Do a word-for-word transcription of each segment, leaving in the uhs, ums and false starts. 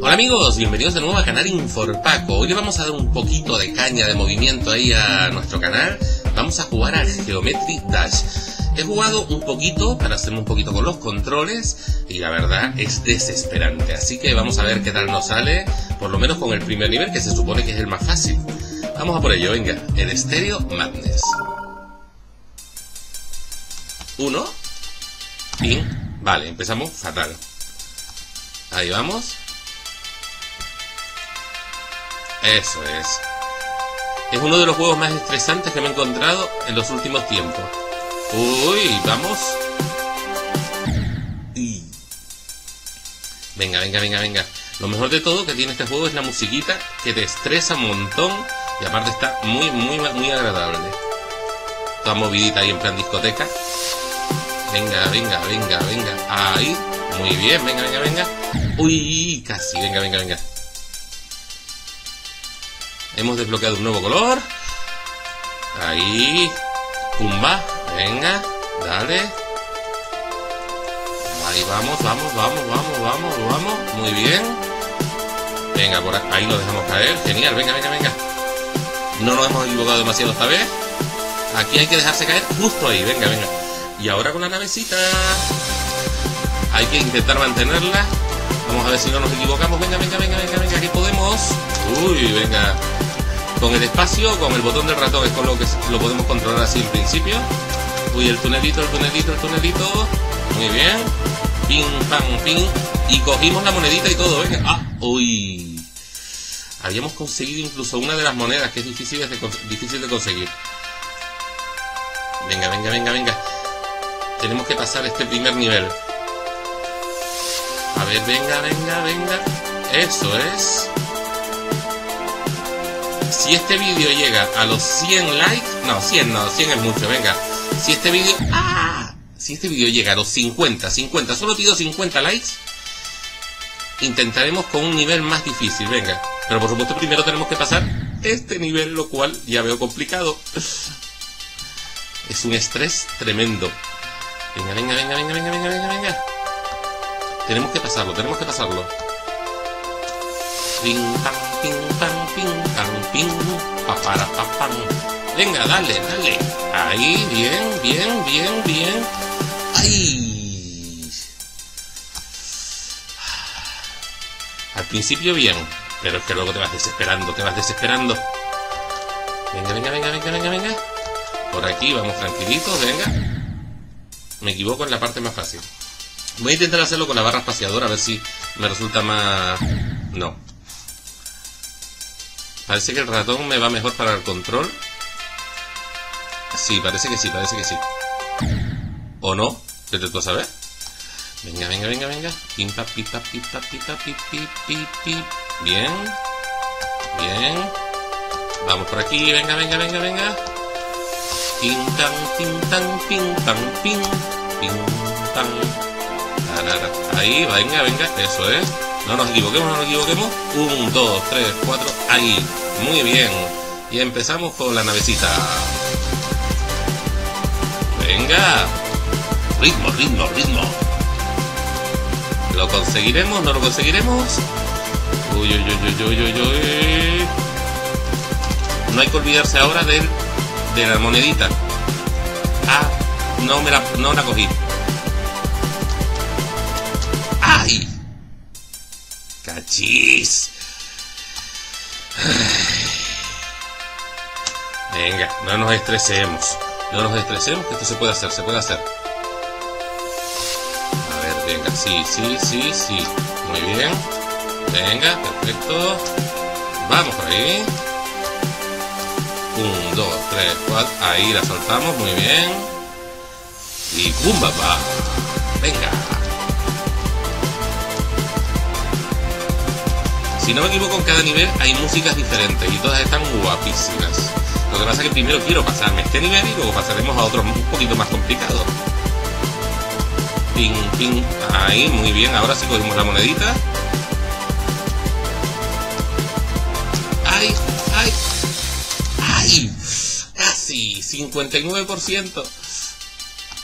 Hola amigos, bienvenidos de nuevo a Canal Inforpaco. Hoy le vamos a dar un poquito de caña de movimiento ahí a nuestro canal. Vamos a jugar a Geometry Dash. He jugado un poquito para hacerme un poquito con los controles y la verdad es desesperante. Así que vamos a ver qué tal nos sale, por lo menos con el primer nivel, que se supone que es el más fácil. Vamos a por ello, venga. El Stereo Madness. Uno. Pin. Vale, empezamos fatal. Ahí vamos. Eso es. Es uno de los juegos más estresantes que me he encontrado en los últimos tiempos. Uy, vamos. Y... Venga, venga, venga, venga. Lo mejor de todo que tiene este juego es la musiquita, que te estresa un montón. Y aparte está muy, muy, muy agradable. Toda movidita ahí en plan discoteca. Venga, venga, venga, venga. Ahí. Muy bien, venga, venga, venga. Uy, casi, venga, venga, venga. Hemos desbloqueado un nuevo color. Ahí. Pumba. Venga. Dale. Ahí vamos, vamos, vamos, vamos, vamos, vamos. Muy bien. Venga, por ahí lo dejamos caer. Genial, venga, venga, venga. No nos hemos equivocado demasiado esta vez. Aquí hay que dejarse caer justo ahí. Venga, venga. Y ahora con la navecita. Hay que intentar mantenerla. Vamos a ver si no nos equivocamos. Venga, venga, venga, venga, venga. Aquí podemos. Uy, venga. Con el espacio, con el botón del ratón es con lo que lo podemos controlar así al principio. Uy, el tunelito, el tunelito, el tunelito. Muy bien. Ping, pam, ping. Y cogimos la monedita y todo. Venga. Ah, uy. Habíamos conseguido incluso una de las monedas, que es difícil de, difícil de conseguir. Venga, venga, venga, venga. Tenemos que pasar este primer nivel. A ver, venga, venga, venga. Eso es. Si este vídeo llega a los cien likes... No, cien no, cien es mucho, venga. Si este vídeo... ¡Ah! Si este vídeo llega a los cincuenta, cincuenta, solo pido cincuenta likes, intentaremos con un nivel más difícil, venga. Pero por supuesto primero tenemos que pasar este nivel, lo cual ya veo complicado. Es un estrés tremendo. Venga, venga, venga, venga, venga, venga, venga, venga. Tenemos que pasarlo, tenemos que pasarlo. Ping, pam, ping, pam, ping, pam, ping, pa, para, pa, pam. Venga, dale, dale. Ahí, bien, bien, bien, bien. ¡Ay! Al principio bien, pero es que luego te vas desesperando, te vas desesperando. Venga, venga, venga, venga, venga, venga. Por aquí vamos tranquilitos, venga. Me equivoco en la parte más fácil. Voy a intentar hacerlo con la barra espaciadora, a ver si me resulta más... No. Parece que el ratón me va mejor para el control. Sí, parece que sí, parece que sí. ¿O no? ¿Vete tú a saber? Venga, venga, venga, venga. Pim, pa, pi, pa, pi, pa, pi, pa, pi, pi, pi, pi. Bien. Bien. Vamos por aquí, venga, venga, venga, venga. Pim, tan, pim, tan, pim, tan, pim. Pim, tan. Ahí, venga, venga, eso es. No nos equivoquemos, no nos equivoquemos. Un, dos, tres, cuatro, ahí. Muy bien. Y empezamos con la navecita. Venga. Ritmo, ritmo, ritmo. ¿Lo conseguiremos? ¿No lo conseguiremos? Uy, uy, uy, uy, uy, uy. No hay que olvidarse ahora del, de la monedita. Ah, no me la, no la cogí. ¡Ay! ¡Cachis! Venga, no nos estresemos. No nos estresemos, que esto se puede hacer, se puede hacer. A ver, venga, sí, sí, sí, sí. Muy bien. Venga, perfecto. Vamos por ahí. Un, dos, tres, cuatro. Ahí la soltamos, muy bien. Y ¡pum, papá! Venga. Si no me equivoco, en cada nivel hay músicas diferentes y todas están guapísimas. Lo que pasa es que primero quiero pasarme este nivel y luego pasaremos a otros un poquito más complicados. Ping, ping. Ahí, muy bien. Ahora sí cogimos la monedita. ¡Ay! ¡Ay! ¡Ay! ¡Casi! cincuenta y nueve por ciento.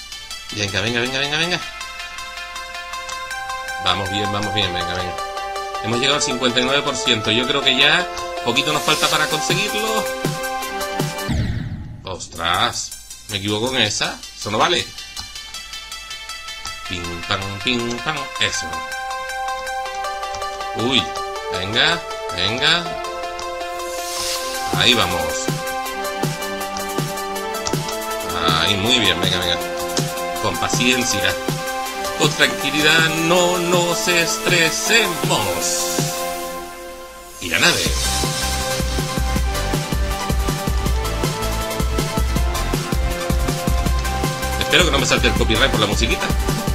Venga, venga, venga, venga, venga. Vamos bien, vamos bien, venga, venga. Hemos llegado al cincuenta y nueve por ciento. Yo creo que ya poquito nos falta para conseguirlo. ¡Ostras! Me equivoco en esa. Eso no vale. Ping, pam, ping, pam. Eso. Uy. Venga, venga. Ahí vamos. Ahí, muy bien. Venga, venga. Con paciencia. Con tranquilidad. No nos estresemos. Y la nave. Espero que no me salte el copyright por la musiquita.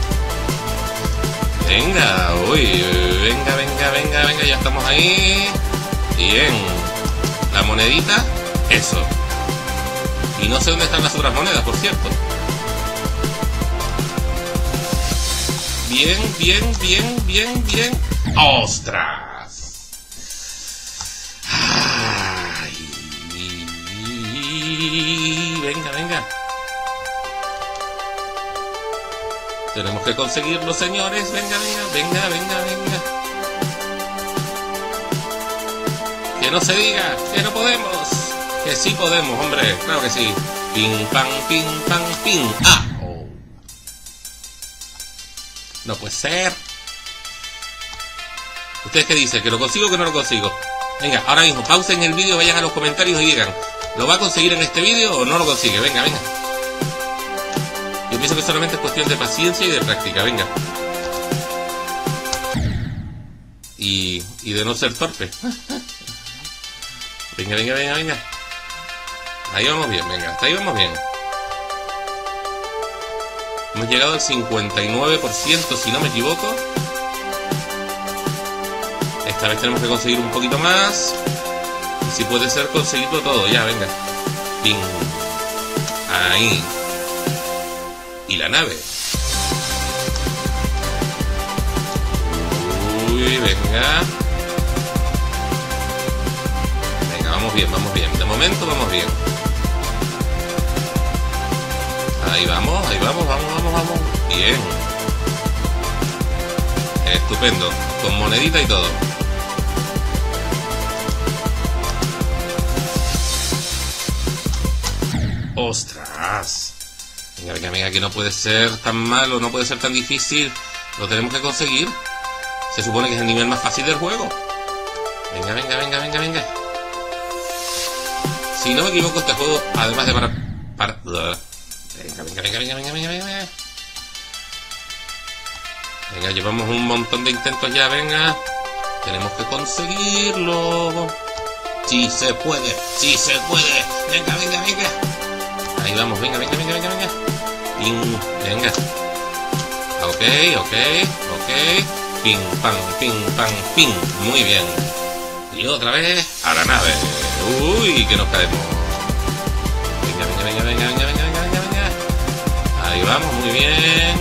Venga, uy, venga, venga, venga, venga, ya estamos ahí. Bien. La monedita, eso. Y no sé dónde están las otras monedas, por cierto. Bien, bien, bien, bien, bien. ¡Ostras! Ay. Venga, venga. Tenemos que conseguirlo, señores. Venga, venga, venga, venga, venga. Que no se diga que no podemos. Que sí podemos, hombre. Claro que sí. Ping, pam, ping, pam, ping. ¡Ah! Oh. No puede ser. ¿Ustedes qué dicen? ¿Que lo consigo o que no lo consigo? Venga, ahora mismo, pausen el vídeo, vayan a los comentarios y digan, ¿lo va a conseguir en este vídeo o no lo consigue? Venga, venga. Yo pienso que solamente es cuestión de paciencia y de práctica, venga. Y, y de no ser torpe. Venga, venga, venga, venga. Ahí vamos bien, venga, hasta ahí vamos bien. Hemos llegado al cincuenta y nueve por ciento, si no me equivoco. Esta vez tenemos que conseguir un poquito más. Y si puede ser, conseguirlo todo, ya, venga. Ping. Ahí. Y la nave. Uy, venga. Venga, vamos bien, vamos bien. De momento vamos bien. Ahí vamos, ahí vamos, vamos, vamos, vamos. Bien. Estupendo. Con monedita y todo. ¡Ostras! Venga, venga, venga, que no puede ser tan malo, no puede ser tan difícil. Lo tenemos que conseguir. Se supone que es el nivel más fácil del juego. Venga, venga, venga, venga, venga. Si no me equivoco, este juego, además de para... para... Venga, venga, venga, venga, venga, venga, venga. Venga, llevamos un montón de intentos ya, venga. Tenemos que conseguirlo. Sí se puede, sí se puede. Venga, venga, venga. Ahí vamos, venga, venga, venga, venga, venga. Ping, venga. Ok, ok, ok. Ping, pam, ping, pam, ping. Muy bien. Y otra vez a la nave. Uy, que nos caemos. Venga, venga, venga, venga, venga, venga, venga, venga, venga. Ahí vamos, muy bien.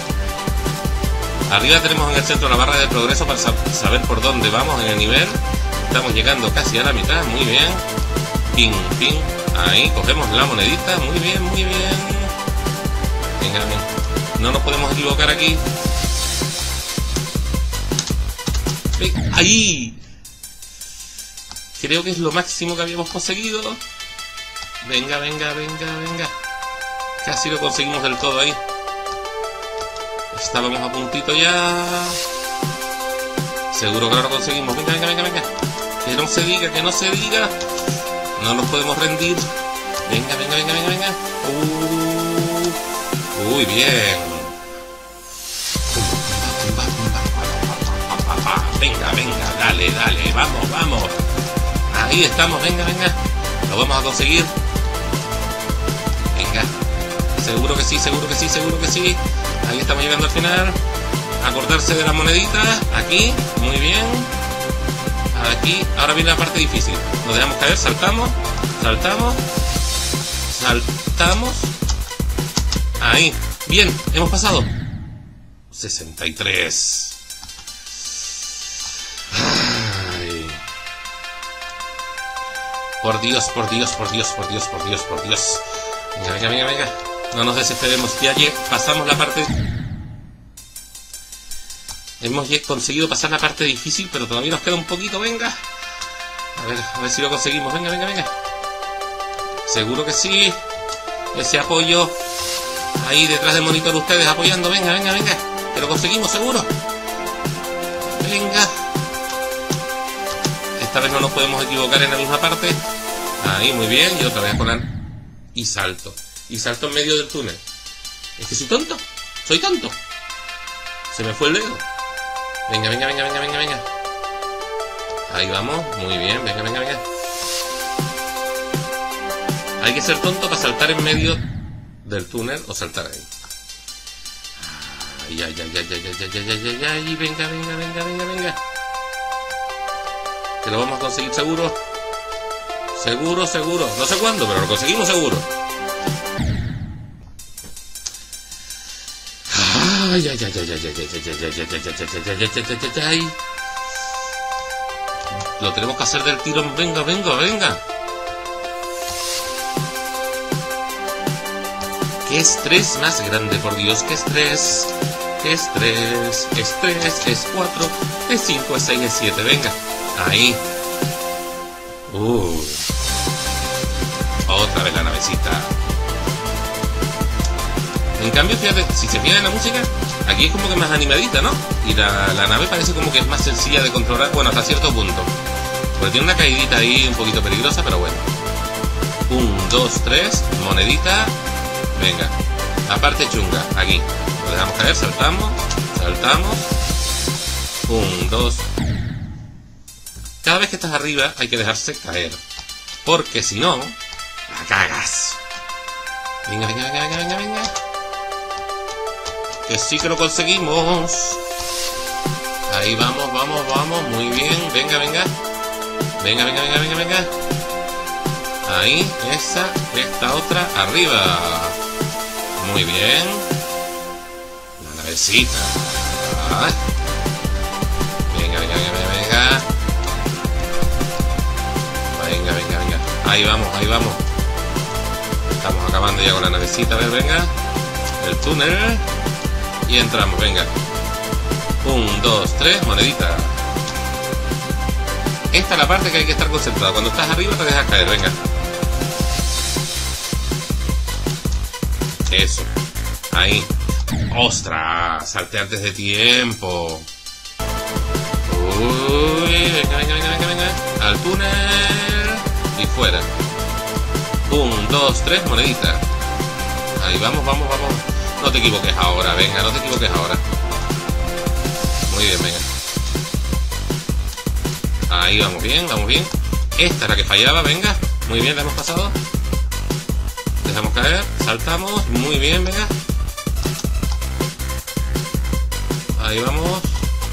Arriba tenemos en el centro la barra de progreso para saber por dónde vamos en el nivel. Estamos llegando casi a la mitad, muy bien. Ping, ping. Ahí, cogemos la monedita, muy bien, muy bien. Venga, venga. No nos podemos equivocar aquí. Venga, ahí. Creo que es lo máximo que habíamos conseguido. Venga, venga, venga, venga. Casi lo conseguimos del todo ahí. Estábamos a puntito ya. Seguro que ahora lo conseguimos. Venga, venga, venga, venga. Que no se diga, que no se diga. No nos podemos rendir. Venga, venga, venga, venga, venga. Uh, uy, bien. Venga, venga, dale, dale. Vamos, vamos. Ahí estamos, venga, venga. Lo vamos a conseguir. Venga. Seguro que sí, seguro que sí, seguro que sí. Ahí estamos llegando al final. Acordarse de la monedita. Aquí, muy bien. Aquí, ahora viene la parte difícil. Nos dejamos caer, saltamos, saltamos, saltamos. Ahí, bien, hemos pasado. sesenta y tres. Ay. Por Dios, por Dios, por Dios, por Dios, por Dios, por Dios. Venga, venga, venga, venga. No nos desesperemos, ya pasamos la parte. Hemos conseguido pasar la parte difícil, pero todavía nos queda un poquito, venga. A ver, a ver si lo conseguimos, venga, venga, venga. Seguro que sí. Ese apoyo ahí detrás del monitor ustedes apoyando, venga, venga, venga. Que lo conseguimos, seguro. Venga. Esta vez no nos podemos equivocar en la misma parte. Ahí, muy bien, y otra vez a poner. Y salto. Y salto en medio del túnel. Es que soy tonto. Soy tonto. Se me fue el dedo. Venga, venga, venga, venga, venga, venga. Ahí vamos, muy bien, venga, venga, venga. Hay que ser tonto para saltar en medio del túnel o saltar ahí. Ay, ay, ay, ay, ay, ay, ay, ay, ay, ay, venga, venga, venga, venga, venga. Que lo vamos a conseguir seguro. Seguro, seguro. No sé cuándo, pero lo conseguimos seguro. Ay, ay, ay, ay, ay, ay, ay, ay, ay, ay, ay, ay, ay, ay. Lo tenemos que hacer del tirón. Venga, venga, venga. Qué estrés más grande, por Dios, qué estrés. Qué estrés. Es tres, es cuatro, es cinco, es seis, es siete. Venga. Ahí. Uh. Otra vez la navecita. En cambio, fíjate, si se fijan en la música, aquí es como que más animadita, ¿no? Y la, la nave parece como que es más sencilla de controlar, bueno, hasta cierto punto. Porque tiene una caidita ahí un poquito peligrosa, pero bueno. Un, dos, tres, monedita. Venga. La parte chunga, aquí. Lo dejamos caer, saltamos, saltamos. Un, dos. Cada vez que estás arriba hay que dejarse caer. Porque si no, la cagas. Venga, venga, venga, venga, venga, venga. Que sí que lo conseguimos. Ahí vamos, vamos, vamos. Muy bien. Venga, venga. Venga, venga, venga, venga, venga. Ahí, esa, esta otra, arriba. Muy bien. La navecita. Ah. Venga, venga, venga, venga, venga. Venga, venga, venga. Ahí vamos, ahí vamos. Estamos acabando ya con la navecita. A ver, venga. El túnel. Y entramos, venga. Un, dos, tres, monedita. Esta es la parte que hay que estar concentrado. Cuando estás arriba te dejas caer, venga. Eso. Ahí. ¡Ostras! Salte antes de tiempo. Uy, venga, venga, venga, venga, venga. Al túnel. Y fuera. Un, dos, tres, monedita. Ahí vamos, vamos, vamos. No te equivoques ahora, venga, no te equivoques ahora. Muy bien, venga. Ahí vamos bien, vamos bien. Esta es la que fallaba, venga. Muy bien, la hemos pasado. Dejamos caer, saltamos. Muy bien, venga. Ahí vamos.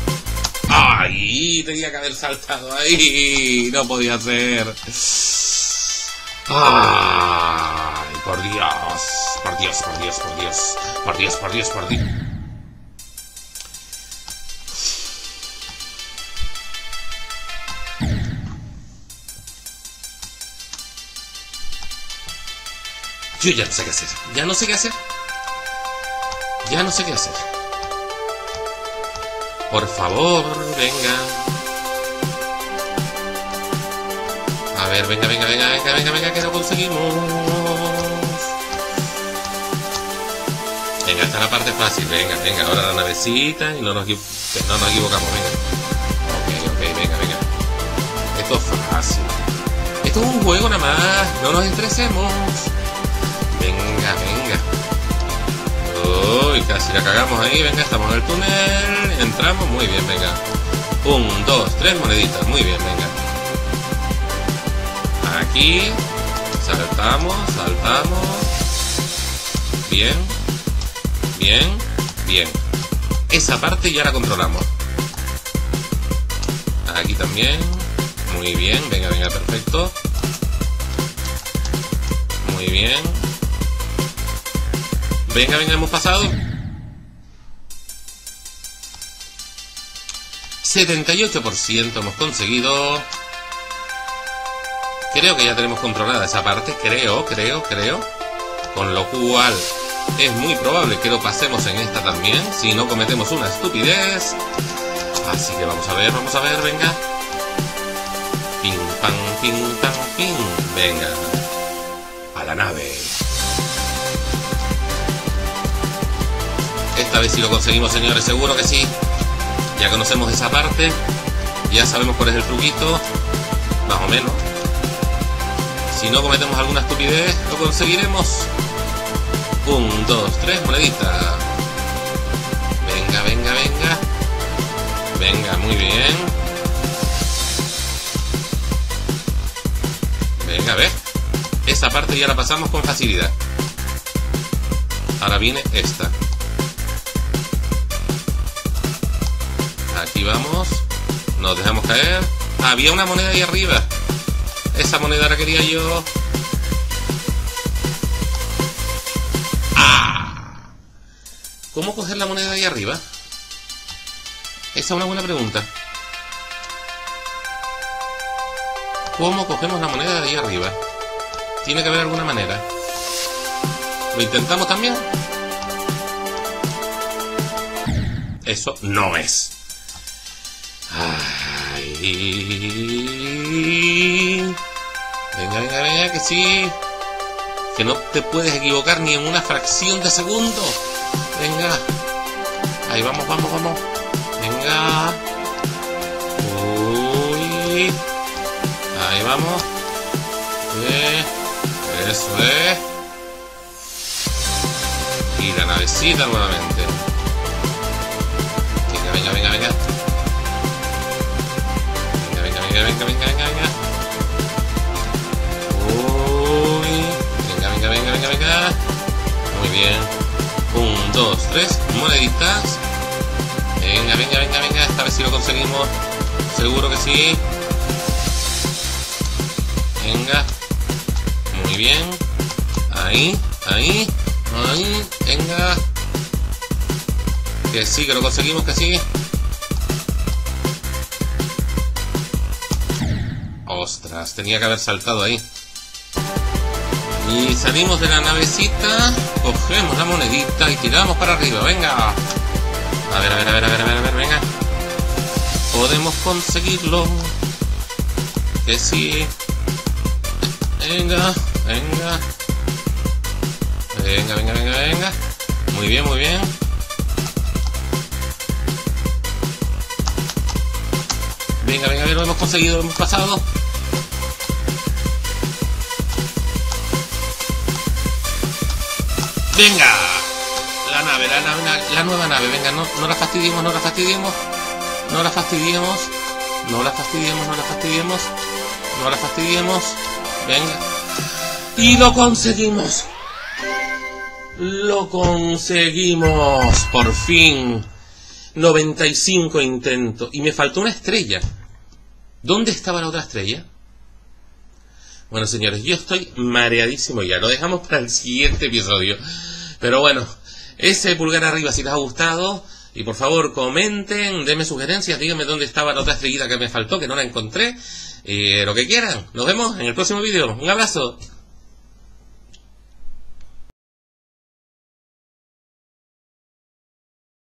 ¡Ay! Tenía que haber saltado ahí. No podía ser. ¡Ay! Por Dios. Por Dios, por Dios, por Dios. Por Dios, por Dios, por Dios. Yo ya no sé qué hacer. Ya no sé qué hacer. Ya no sé qué hacer. Por favor, venga. A ver, venga, venga, venga, venga, venga, venga, que lo conseguimos. Venga, esta es la parte fácil. Venga, venga, ahora la navecita y no nos, no nos equivocamos, venga. Ok, ok, venga, venga. Esto es fácil. Esto es un juego nada más. No nos estresemos. Venga, venga. Uy, casi la cagamos ahí. Venga, estamos en el túnel. Entramos, muy bien, venga. Un, dos, tres moneditas. Muy bien, venga. Aquí. Saltamos, saltamos. Bien. Bien, bien. Esa parte ya la controlamos. Aquí también. Muy bien, venga, venga, perfecto. Muy bien. Venga, venga, hemos pasado. setenta y ocho por ciento hemos conseguido. Creo que ya tenemos controlada esa parte. Creo, creo, creo. Con lo cual es muy probable que lo pasemos en esta también, si no cometemos una estupidez. Así que vamos a ver, vamos a ver, venga. Ping, pam, ping, pam, ping. Venga. A la nave. Esta vez sí lo conseguimos, señores, seguro que sí. Ya conocemos esa parte. Ya sabemos cuál es el truquito. Más o menos. Si no cometemos alguna estupidez, lo conseguiremos. Un, dos, tres, monedita. Venga, venga, venga. Venga, muy bien. Venga, a ver. Esa parte ya la pasamos con facilidad. Ahora viene esta. Aquí vamos. Nos dejamos caer. Había una moneda ahí arriba. Esa moneda la quería yo. ¡Ah! ¿Cómo coger la moneda ahí arriba? Esa es una buena pregunta. ¿Cómo cogemos la moneda de ahí arriba? Tiene que haber alguna manera. ¿Lo intentamos también? Eso no es. Ay. Venga, venga, venga, que sí. Que no te puedes equivocar ni en una fracción de segundo. Venga. Ahí vamos, vamos, vamos. Venga. Uy. Ahí vamos. Eh. Eso es. Y la navecita nuevamente. Venga, venga, venga, venga. Venga, venga, venga, venga, venga, venga. Uy. Venga, venga, venga, venga, venga. Muy bien. Un, dos, tres. Moneditas. Venga, venga, venga, venga. Esta vez sí lo conseguimos. Seguro que sí. Venga. Muy bien. Ahí, ahí, ahí. Venga. Que sí, que lo conseguimos, que sí. Ostras, tenía que haber saltado ahí. Y salimos de la navecita. Cogemos la monedita y tiramos para arriba. Venga. A ver, a ver, a ver, a ver, a ver, a ver, venga. Podemos conseguirlo. Que sí. Venga, venga. Venga, venga, venga, venga. Muy bien, muy bien. Venga, venga, lo hemos conseguido, lo hemos pasado. Venga. La nave, la nave, la, la nueva nave. Venga, no, no la fastidiemos, no la fastidiemos. No la fastidiemos. No la fastidiemos, no la fastidiemos. No la fastidiemos. Venga. Y lo conseguimos. Lo conseguimos. Por fin. noventa y cinco intentos. Y me faltó una estrella. ¿Dónde estaba la otra estrella? Bueno, señores, yo estoy mareadísimo ya. Lo dejamos para el siguiente episodio. Pero bueno, ese pulgar arriba si les ha gustado. Y por favor, comenten, denme sugerencias, díganme dónde estaba la otra estrellita que me faltó, que no la encontré. Eh, lo que quieran. Nos vemos en el próximo vídeo. Un abrazo.